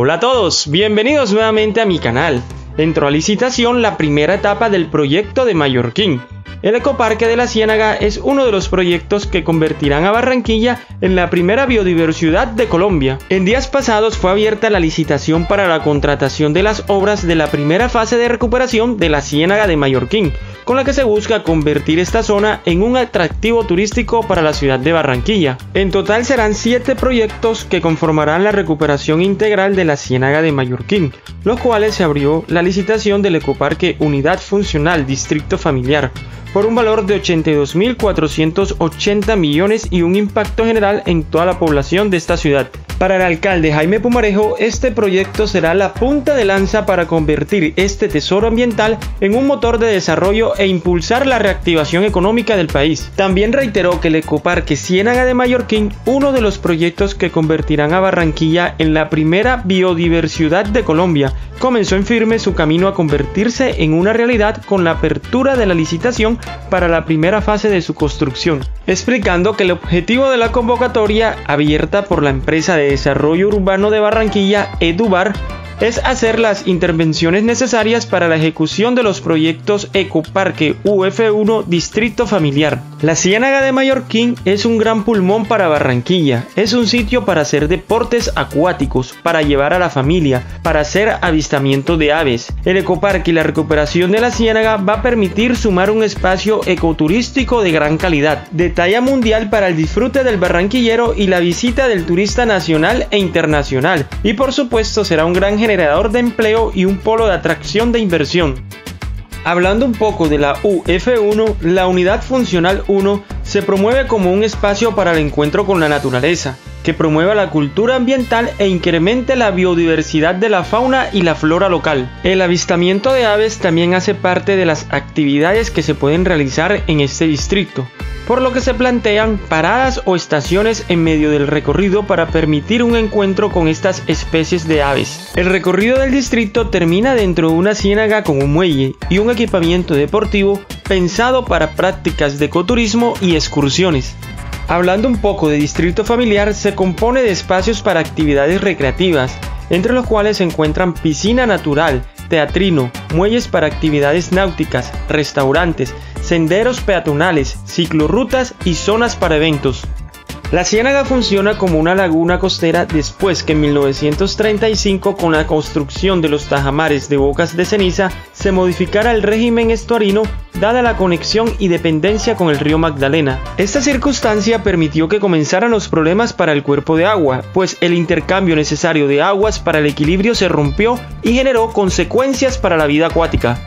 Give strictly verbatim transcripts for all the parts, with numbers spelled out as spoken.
Hola a todos, bienvenidos nuevamente a mi canal. Entró a licitación la primera etapa del proyecto de Mallorquín. El Ecoparque de la Ciénaga es uno de los proyectos que convertirán a Barranquilla en la primera biodiversidad de Colombia. En días pasados fue abierta la licitación para la contratación de las obras de la primera fase de recuperación de la Ciénaga de Mallorquín, con la que se busca convertir esta zona en un atractivo turístico para la ciudad de Barranquilla. En total serán siete proyectos que conformarán la recuperación integral de la Ciénaga de Mallorquín, los cuales se abrió la licitación del Ecoparque Unidad Funcional Distrito Familiar, por un valor de ochenta y dos mil cuatrocientos ochenta millones y un impacto general en toda la población de esta ciudad. Para el alcalde Jaime Pumarejo, este proyecto será la punta de lanza para convertir este tesoro ambiental en un motor de desarrollo e impulsar la reactivación económica del país. También reiteró que el Ecoparque Ciénaga de Mallorquín, uno de los proyectos que convertirán a Barranquilla en la primera biodiversidad de Colombia, comenzó en firme su camino a convertirse en una realidad con la apertura de la licitación para la primera fase de su construcción, explicando que el objetivo de la convocatoria, abierta por la empresa de desarrollo urbano de Barranquilla, Edubar, es hacer las intervenciones necesarias para la ejecución de los proyectos Ecoparque U F uno Distrito Familiar. La Ciénaga de Mallorquín es un gran pulmón para Barranquilla, es un sitio para hacer deportes acuáticos, para llevar a la familia, para hacer avistamiento de aves. El Ecoparque y la recuperación de la Ciénaga va a permitir sumar un espacio ecoturístico de gran calidad, de talla mundial para el disfrute del barranquillero y la visita del turista nacional e internacional, y por supuesto será un gran generador de empleo y un polo de atracción de inversión. Hablando un poco de la U F uno, la Unidad Funcional uno se promueve como un espacio para el encuentro con la naturaleza, que promueva la cultura ambiental e incremente la biodiversidad de la fauna y la flora local. El avistamiento de aves también hace parte de las actividades que se pueden realizar en este distrito, por lo que se plantean paradas o estaciones en medio del recorrido para permitir un encuentro con estas especies de aves. El recorrido del distrito termina dentro de una ciénaga con un muelle y un equipamiento deportivo pensado para prácticas de ecoturismo y excursiones. Hablando un poco de distrito familiar, se compone de espacios para actividades recreativas, entre los cuales se encuentran piscina natural, teatrino, muelles para actividades náuticas, restaurantes, senderos peatonales, ciclorrutas y zonas para eventos. La Ciénaga funciona como una laguna costera después que en mil novecientos treinta y cinco, con la construcción de los tajamares de Bocas de Ceniza, se modificara el régimen estuarino dada la conexión y dependencia con el río Magdalena. Esta circunstancia permitió que comenzaran los problemas para el cuerpo de agua, pues el intercambio necesario de aguas para el equilibrio se rompió y generó consecuencias para la vida acuática.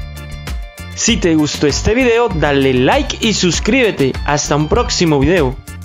Si te gustó este video, dale like y suscríbete. Hasta un próximo video.